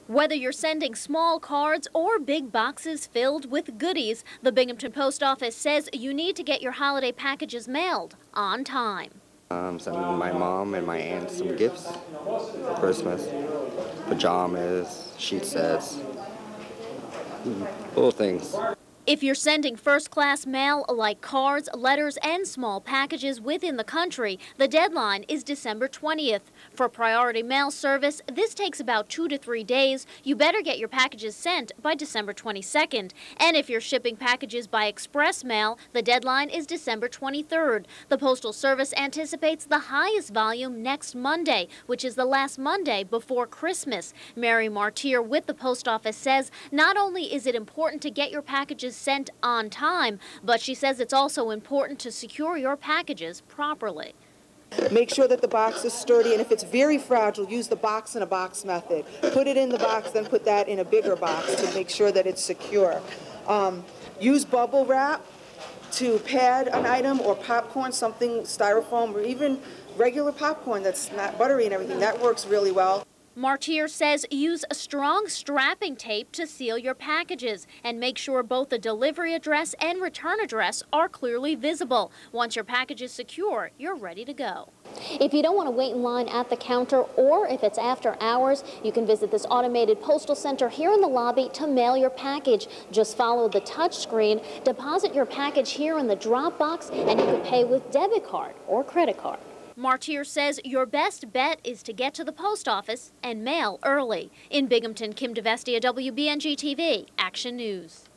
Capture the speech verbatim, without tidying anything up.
Whether you're sending small cards or big boxes filled with goodies, the Binghamton Post Office says you need to get your holiday packages mailed on time. I'm sending my mom and my aunt some gifts for Christmas. Pajamas, sheet sets, little things. If you're sending first-class mail like cards, letters, and small packages within the country, the deadline is December twentieth. For priority mail service, this takes about two to three days. You better get your packages sent by December twenty-second. And if you're shipping packages by express mail, the deadline is December twenty-third. The Postal Service anticipates the highest volume next Monday, which is the last Monday before Christmas. Mary Martyr with the Post Office says not only is it important to get your packages sent on time, but she says it's also important to secure your packages properly. Make sure that the box is sturdy, and if it's very fragile, use the box in a box method. Put it in the box, then put that in a bigger box to make sure that it's secure. Um, use bubble wrap to pad an item, or popcorn, something styrofoam, or even regular popcorn that's not buttery and everything. That works really well. Martyr says use a strong strapping tape to seal your packages and make sure both the delivery address and return address are clearly visible. Once your package is secure, you're ready to go. If you don't want to wait in line at the counter, or if it's after hours, you can visit this automated postal center here in the lobby to mail your package. Just follow the touch screen, deposit your package here in the drop box, and you can pay with debit card or credit card. Martyr says your best bet is to get to the post office and mail early. In Binghamton, Kim DeVestia, W B N G T V, Action News.